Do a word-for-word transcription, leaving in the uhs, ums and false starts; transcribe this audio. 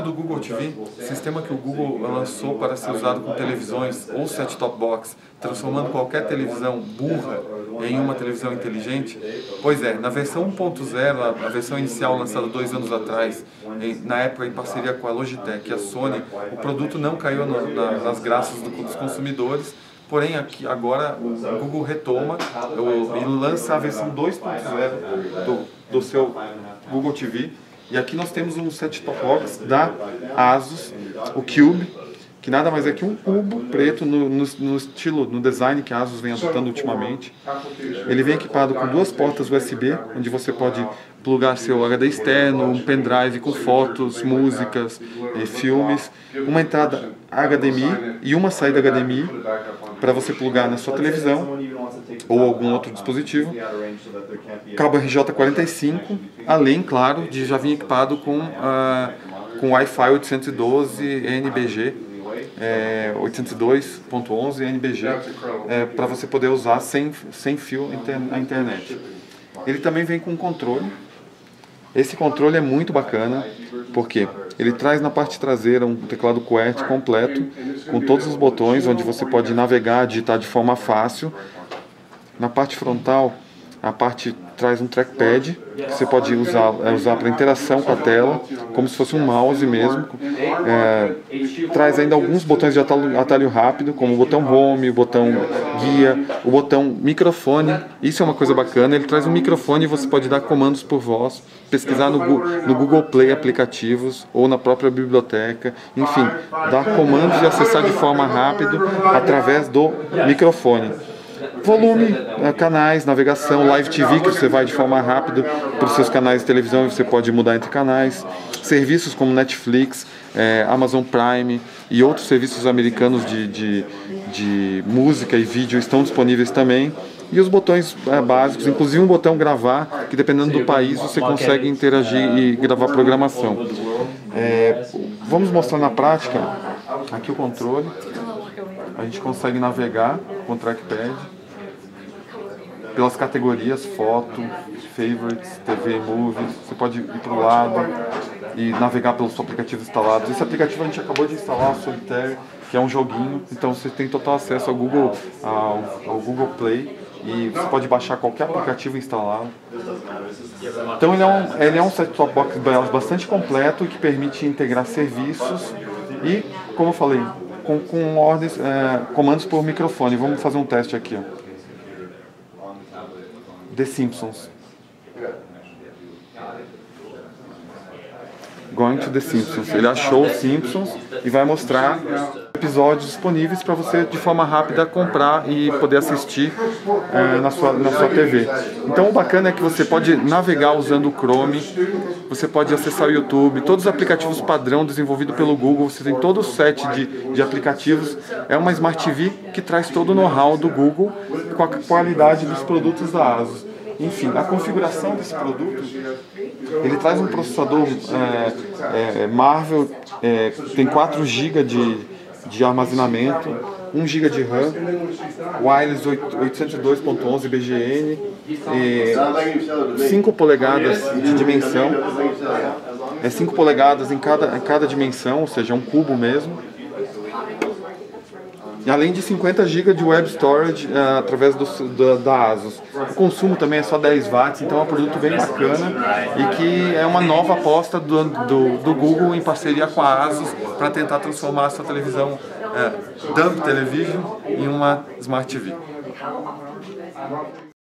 sabe do Google T V? Sistema que o Google lançou para ser usado com televisões ou set-top box, transformando qualquer televisão burra em uma televisão inteligente? Pois é, na versão um ponto zero, a versão inicial lançada dois anos atrás, em, na época em parceria com a Logitech e a Sony, o produto não caiu no, na, nas graças do, dos consumidores. Porém, aqui, agora o Google retoma o, e lança a versão dois ponto zero do, do seu Google T V. E aqui nós temos um set-top box da Asus, o Cube, que nada mais é que um cubo preto no, no, no estilo, no design que a Asus vem adotando ultimamente. Ele vem equipado com duas portas U S B, onde você pode plugar seu H D externo, um pendrive com fotos, músicas e filmes, uma entrada H D M I e uma saída H D M I para você plugar na sua televisão ou algum outro dispositivo, cabo R J quarenta e cinco, além, claro, de já vir equipado com, uh, com Wi-Fi oitocentos e doze N B G, é, oitocentos e dois ponto onze N B G, é, para você poder usar sem, sem fio na internet. Ele também vem com um controle. Esse controle é muito bacana, porque ele traz na parte traseira um teclado QWERTY completo, com todos os botões, onde você pode navegar, digitar de forma fácil. Na parte frontal, a parte traz um trackpad, que você pode usar, usar para interação com a tela, como se fosse um mouse mesmo. É, traz ainda alguns botões de atalho, atalho rápido, como o botão Home, o botão Guia, o botão Microfone. Isso é uma coisa bacana, ele traz um microfone e você pode dar comandos por voz, pesquisar no, no Google Play aplicativos ou na própria biblioteca, enfim, dar comandos e acessar de forma rápida através do microfone. Volume, canais, navegação, Live T V, que você vai de forma rápida para os seus canais de televisão e você pode mudar entre canais. Serviços como Netflix, é, Amazon Prime e outros serviços americanos de, de, de música e vídeo estão disponíveis também. E os botões é, básicos, inclusive um botão gravar, que dependendo do país você consegue interagir e gravar programação. É, vamos mostrar na prática aqui o controle. A gente consegue navegar com o trackpad pelas categorias foto, favorites, T V, movies. Você pode ir para o lado e navegar pelos aplicativos instalados. Esse aplicativo a gente acabou de instalar, o Solitaire, que é um joguinho. Então você tem total acesso ao Google, ao, ao Google Play e você pode baixar qualquer aplicativo instalado. Então ele é um, ele é um set-top box bastante completo que permite integrar serviços e, como eu falei, com, com ordens, é, comandos por microfone. Vamos fazer um teste aqui, ó. The Simpsons. Going to The Simpsons. Ele achou os Simpsons e vai mostrar episódios disponíveis para você de forma rápida comprar e poder assistir é, na, sua, na sua T V. Então o bacana é que você pode navegar usando o Chrome, você pode acessar o YouTube, todos os aplicativos padrão desenvolvido pelo Google, você tem todo o set de, de aplicativos. É uma Smart T V que traz todo o know-how do Google com a qualidade dos produtos da Asus. Enfim, a configuração desse produto, ele traz um processador é, é, Marvel, é, tem quatro gigas de, de armazenamento, um giga de RAM, wireless oitocentos e dois ponto onze B G N, é, cinco polegadas de dimensão, é cinco polegadas em cada, em cada dimensão, ou seja, é um cubo mesmo. E além de cinquenta gigas de web storage uh, através do, da, da Asus. O consumo também é só dez watts, então é um produto bem bacana e que é uma nova aposta do, do, do Google em parceria com a Asus para tentar transformar a sua televisão uh, Dumb Television em uma Smart T V.